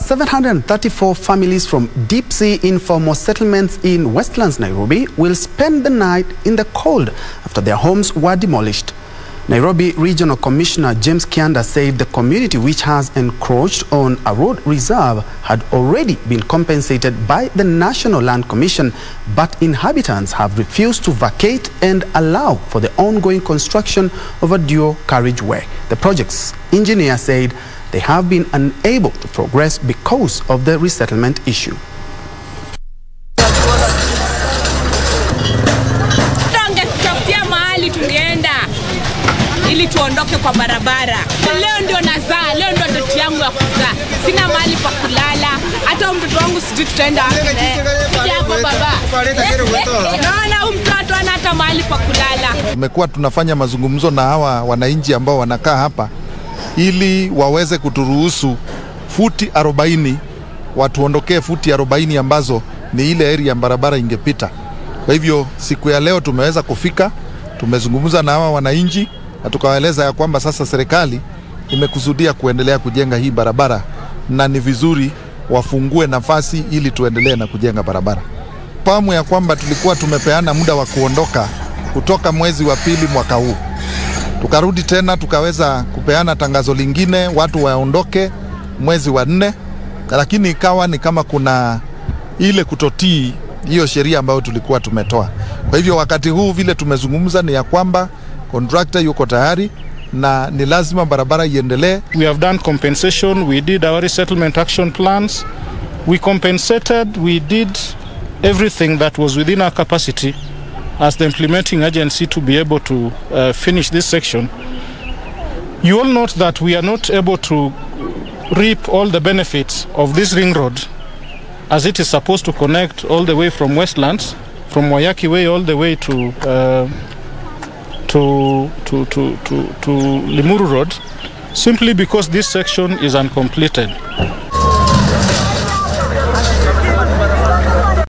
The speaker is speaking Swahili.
734 families from deep sea informal settlements in Westlands, Nairobi will spend the night in the cold after their homes were demolished. Nairobi Regional Commissioner James Kianda said the community, which has encroached on a road reserve, had already been compensated by the National Land Commission, but inhabitants have refused to vacate and allow for the ongoing construction of a dual carriageway. The project's engineer said they have been unable to progress because of the resettlement issue. Ili tuondoke kwa barabara. Leo ndio nazaa, leo ndio ndoto yangu ya kuzaa. Sina mahali pa kulala, hata mtoto wangu sijui tutaenda wapi naye. Hapo baba. Naona mtoto ana hata mahali pa kulala. Tumekuwa tunafanya mazungumzo na hawa wananchi ambao wanakaa hapa ili waweze kuturuhusu futi 40, watuondokee futi 40 ambazo ni ile area barabara ingepita. Kwa hivyo siku ya leo tumeweza kufika, tumezungumza na hawa wananchi na tukawaeleza ya kwamba sasa serikali imekusudia kuendelea kujenga hii barabara na ni vizuri wafungue nafasi ili tuendelee na kujenga barabara. Fahamu ya kwamba tulikuwa tumepeana muda wa kuondoka kutoka mwezi wa pili mwaka huu. Tukarudi tena tukaweza kupeana tangazo lingine watu waondoke mwezi wa 4, lakini ikawa ni kama kuna ile kutotii hiyo sheria ambayo tulikuwa tumetoa. Kwa hivyo wakati huu vile tumezungumza ni ya kwamba contractor yuko tayari na ni lazima barabara iendelee. We have done compensation, we did our resettlement action plans, we compensated, we did everything that was within our capacity as the implementing agency to be able to finish this section. You all note that we are not able to reap all the benefits of this ring road as it is supposed to connect all the way from Westlands, from Wayaki Way all the way to Limuru Road, simply because this section is uncompleted.